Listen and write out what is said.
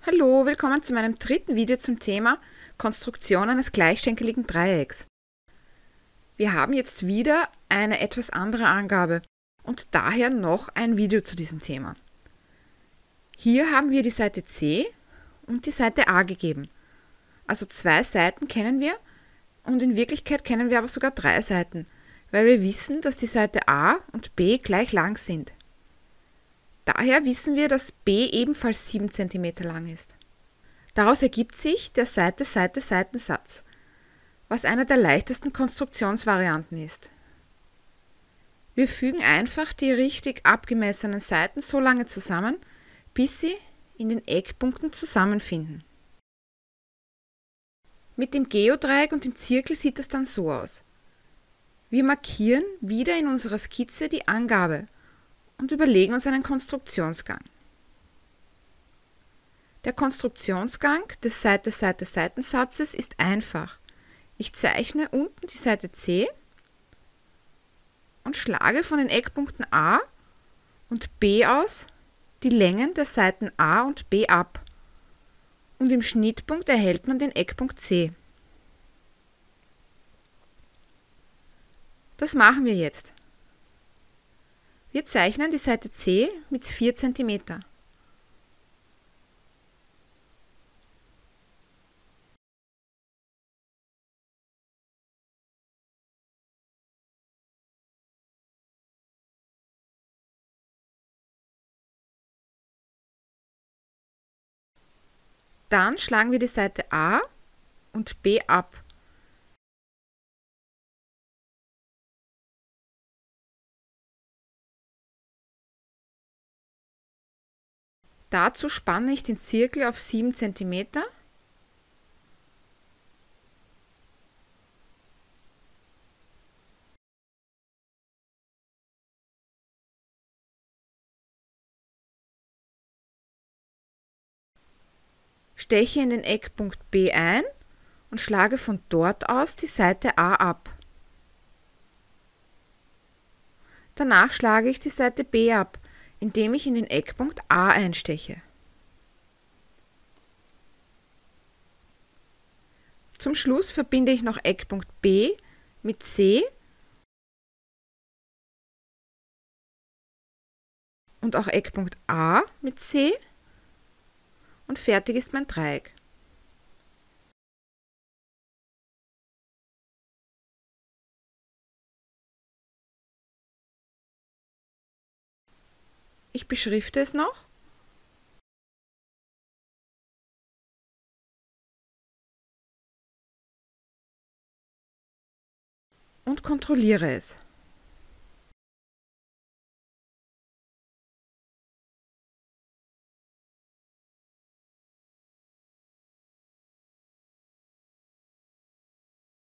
Hallo, willkommen zu meinem dritten Video zum Thema Konstruktion eines gleichschenkeligen Dreiecks. Wir haben jetzt wieder eine etwas andere Angabe und daher noch ein Video zu diesem Thema. Hier haben wir die Seite C und die Seite A gegeben. Also zwei Seiten kennen wir und in Wirklichkeit kennen wir aber sogar drei Seiten, weil wir wissen, dass die Seite A und B gleich lang sind. Daher wissen wir, dass B ebenfalls 7 cm lang ist. Daraus ergibt sich der Seite-Seite-Seitensatz, was eine der leichtesten Konstruktionsvarianten ist. Wir fügen einfach die richtig abgemessenen Seiten so lange zusammen, bis sie in den Eckpunkten zusammenfinden. Mit dem Geodreieck und dem Zirkel sieht es dann so aus. Wir markieren wieder in unserer Skizze die Angabe und überlegen uns einen Konstruktionsgang. Der Konstruktionsgang des Seite-Seite-Seitensatzes ist einfach. Ich zeichne unten die Seite C und schlage von den Eckpunkten A und B aus die Längen der Seiten A und B ab. Und im Schnittpunkt erhält man den Eckpunkt C. Das machen wir jetzt. Wir zeichnen die Seite C mit 4 cm. Dann schlagen wir die Seite A und B ab. Dazu spanne ich den Zirkel auf 7 cm . Steche in den Eckpunkt B ein und schlage von dort aus die Seite A ab. Danach schlage ich die Seite B ab, indem ich in den Eckpunkt A einsteche. Zum Schluss verbinde ich noch Eckpunkt B mit C und auch Eckpunkt A mit C und fertig ist mein Dreieck. Ich beschrifte es noch und kontrolliere es.